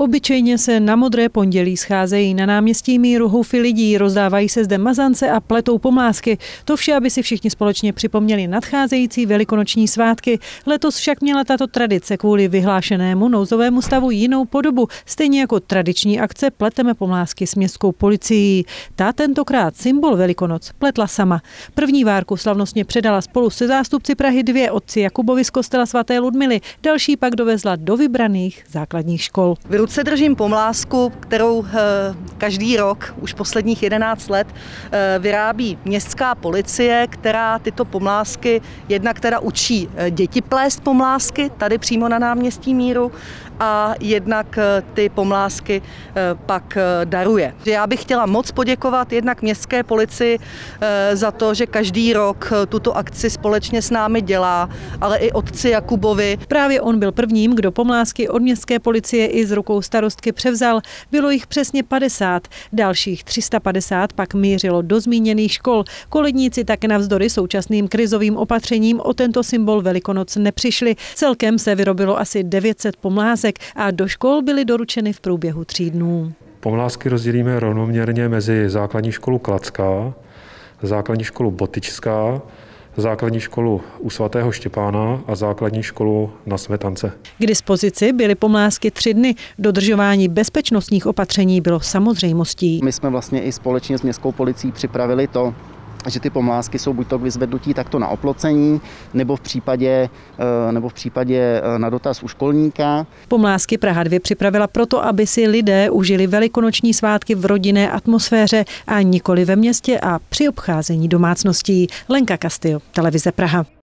Obyčejně se na Modré pondělí scházejí na náměstí Míru houfy lidí, rozdávají se zde mazance a pletou pomlásky. To vše, aby si všichni společně připomněli nadcházející velikonoční svátky. Letos však měla tato tradice kvůli vyhlášenému nouzovému stavu jinou podobu, stejně jako tradiční akce Pleteme pomlásky s městskou policií. Ta tentokrát symbol Velikonoc pletla sama. První várku slavnostně předala spolu se zástupci Prahy 2 otci Jakubovi z kostela svaté Ludmily, další pak dovezla do vybraných základních škol. V ruce držím pomlásku, kterou každý rok, už posledních 11 let, vyrábí městská policie, která tyto pomlásky jednak teda učí děti plést pomlásky tady přímo na náměstí Míru a jednak ty pomlásky pak daruje. Já bych chtěla moc poděkovat jednak městské policii za to, že každý rok tuto akci společně s námi dělá, ale i otci Jakubovi. Právě on byl prvním, kdo pomlásky od městské policie i z rukou starostky převzal. Bylo jich přesně 50. Dalších 350 pak mířilo do zmíněných škol. Koledníci tak navzdory současným krizovým opatřením o tento symbol Velikonoc nepřišli. Celkem se vyrobilo asi 900 pomlásek a do škol byly doručeny v průběhu 3 dnů. Pomlásky rozdělíme rovnoměrně mezi základní školu Kladská, základní školu Botyčská, základní školu u svatého Štěpána a základní školu na Smetance. K dispozici byly pomlásky 3 dny. Dodržování bezpečnostních opatření bylo samozřejmostí. My jsme vlastně i společně s městskou policií připravili to, že ty pomlásky jsou buď to k vyzvednutí takto na oplocení, nebo v případě na dotaz u školníka. Pomlásky Praha 2 připravila proto, aby si lidé užili velikonoční svátky v rodinné atmosféře a nikoli ve městě a při obcházení domácností. Lenka Castillo, televize Praha.